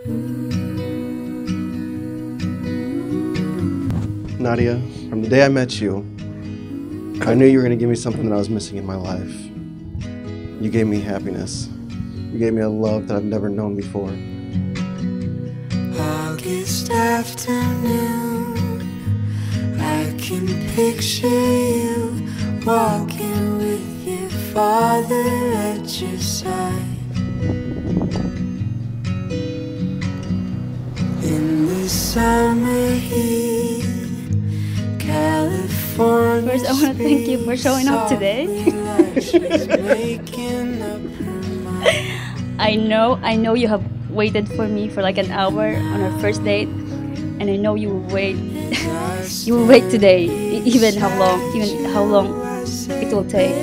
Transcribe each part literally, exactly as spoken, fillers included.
Nadia, from the day I met you, I knew you were going to give me something that I was missing in my life. You gave me happiness. You gave me a love that I've never known before. August afternoon, I can picture you walking with your father at your side. In the summer heat, California. First, I want to thank you for showing up today. I know, I know you have waited for me for like an hour on our first date, and I know you will wait. You will wait today, even how long, even how long it will take.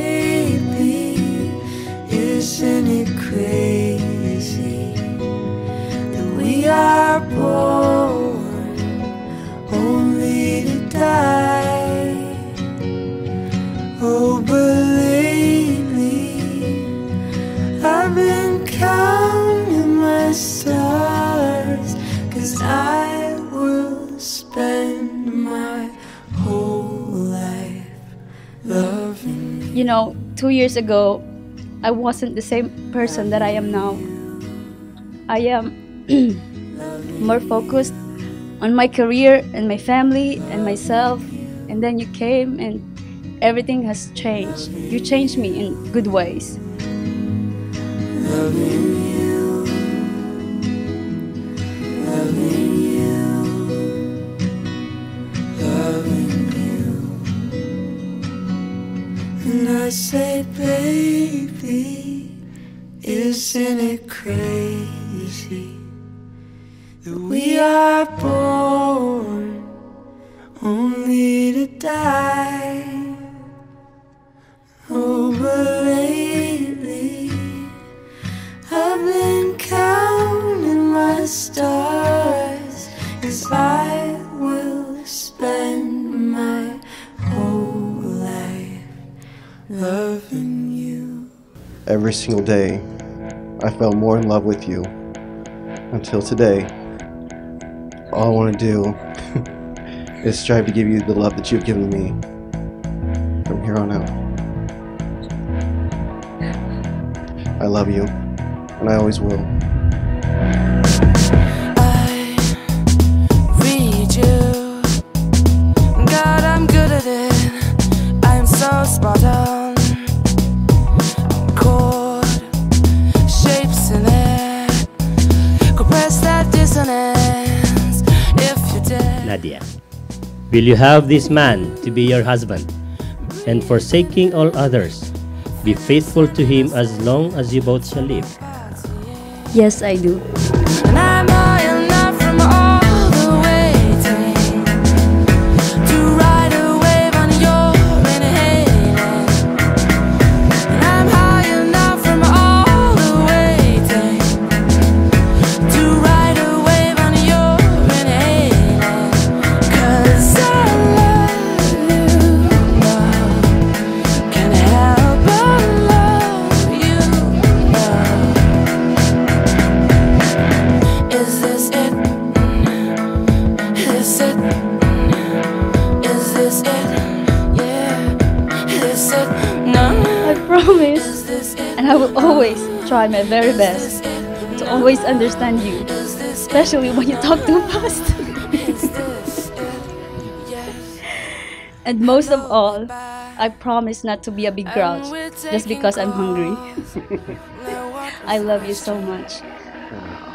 Isn't it crazy that we are born only to die? Oh, but lately I've been counting my stars, 'cause I will spend my whole life loving you. You know, two years ago, I wasn't the same person that I am now. I am more focused on my career and my family and myself, and then you came and everything has changed. You changed me in good ways. Loving you, loving you, loving you. And I say, baby, isn't it crazy that we are born only to die? Oh, but lately I've been counting my stars, 'cause I will spend my whole life loving you. Every single day, I fell more in love with you. Until today, all I want to do is strive to give you the love that you've given me from here on out. I love you, and I always will. I read you, God, I'm good at it. I'm so spot on. Chord shapes in it, compress that dissonance. If you're dead. Nadia, will you have this man to be your husband, and forsaking all others, be faithful to him as long as you both shall live? Yes, I do. And I'm high enough from all the waiting to ride a wave on your inhaling. And I'm high enough from all the waiting to ride a wave on your inhaling. 'Cause I love you, love, can't help but love you, love. Is this it? Is it? Is this it? Yeah. Is it? No. I promise, Is this it? and I will always try my very Is best this it? to always understand you, Is this it? especially when you talk too fast. Is this it? Yes. And most of all, I promise not to be a big grouch just because I'm hungry. I love you so much.